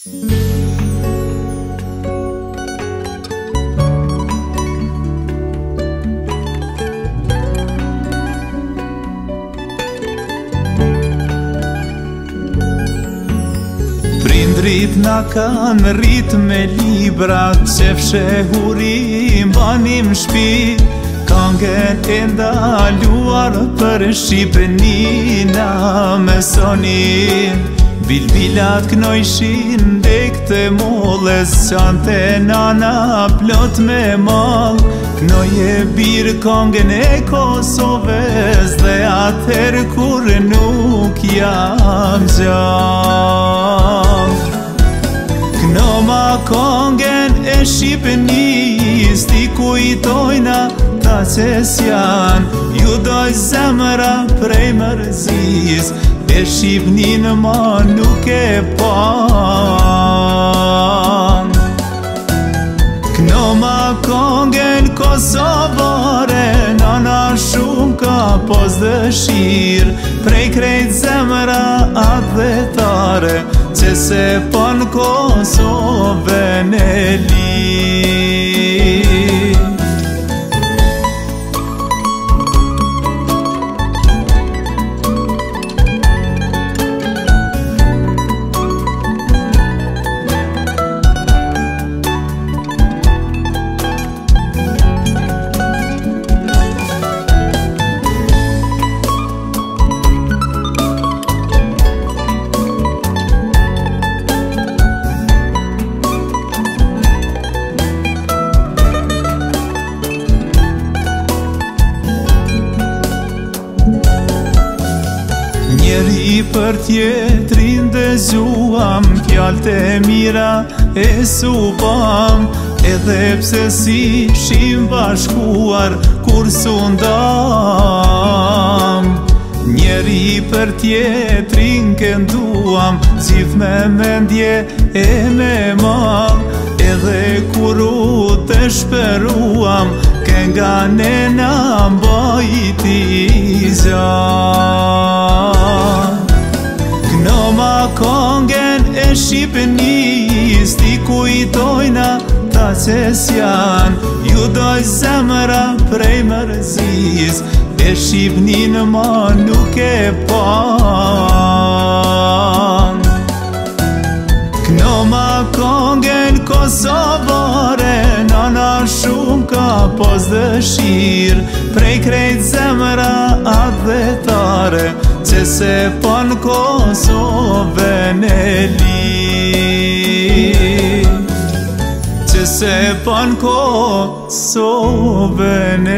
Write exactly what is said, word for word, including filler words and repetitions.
Prindrit na kanë rrit me libra, qefshe hurim banim shpi, kangen e ndaluar për Shqipënina me sonin. Bilbilat knojshin dek të molles, qante nana plot me mal, knoje bir kangen e Kosovës, dhe atër kur nuk jam gjall. Knoma kangen e Shqipënis, ti kujtojna ta qes jan, ju doj zemra prej mërzis, e Shqipnin ma nuk e pan. Knoma kangen kosovare, nana shumë ka pos dëshir, prej krejt zemra atë vetare, që se pon Kosovën e lir. Njeri për tjetrin dëgjuam, fjalët e mira e supam, edhe pse si shim bashkuar kur sundam. Njeri për tjetrin kënduam, gjithë me mendje e me mal, edhe kur u të shperuam, kënga nena mbajti zjarr. Knoma kangen e Shqipënis, ti kujtojna ta qes jan, ju doj zemra prej mërzis, e Shqipnin ma nuk e pan. Knoma kangen kosovare, nana shumë ka pos dëshir, prej krejt zemra atë vetare, që se pon Kosovën e lir, që se pon Kosovën e